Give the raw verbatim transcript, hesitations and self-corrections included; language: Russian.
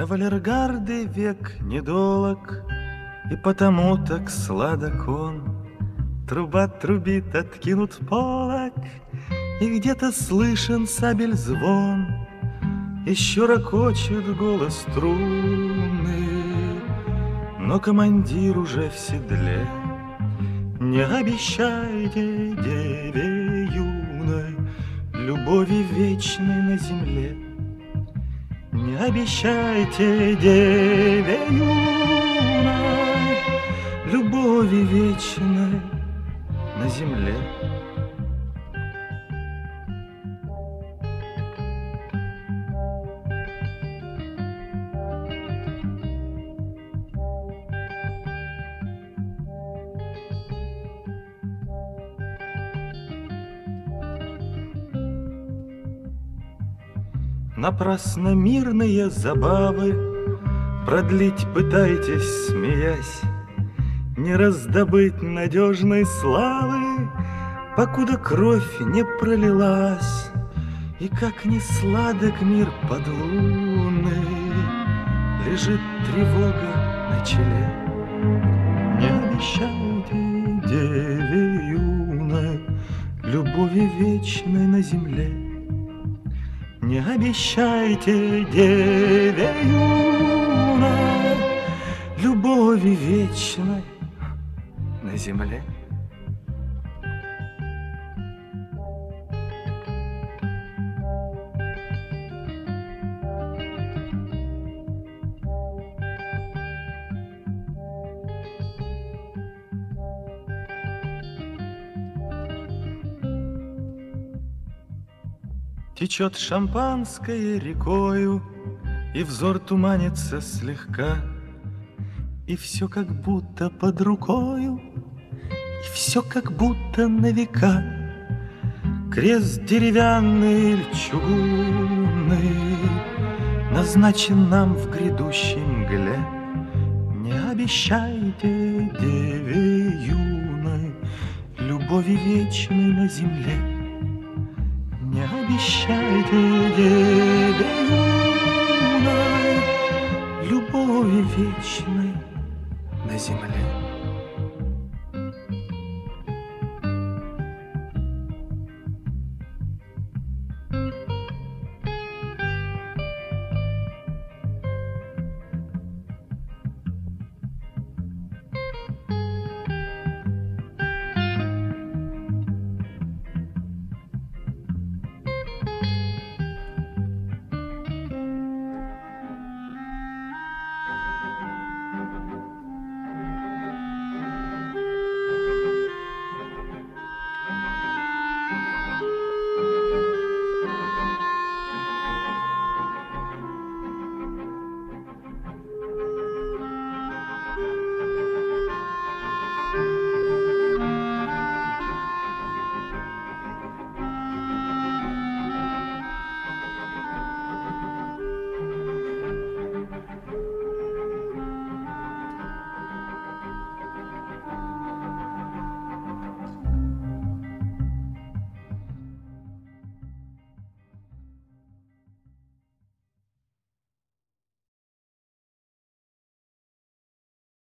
Кавалергарды век недолог, и потому так сладок он. Труба трубит, откинут полог, и где-то слышен сабель звон. Еще ракочет голос струны, но командир уже в седле. Не обещайте деве юной любови вечной на земле. Не обещайте деве юной любови вечной на земле. Напрасно мирные забавы продлить пытаетесь, смеясь, не раздобыть надежной славы, покуда кровь не пролилась. И как ни сладок мир подлунный, лежит тревога на челе. Не обещайте деве юной любови вечной на земле. Не обещайте деве юной любови вечной на земле. Течет шампанское рекою, и взор туманится слегка, и все как будто под рукою, и все как будто на века. Крест деревянный или чугунный назначен нам в грядущей мгле. Не обещайте деве юной любови вечной на земле. Не обещайте деве юной любови вечной на земле.